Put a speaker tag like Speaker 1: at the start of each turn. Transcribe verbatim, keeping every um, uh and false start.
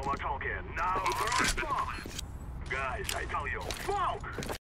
Speaker 1: more talking. Now throw smoke. Guys, I tell you, smoke!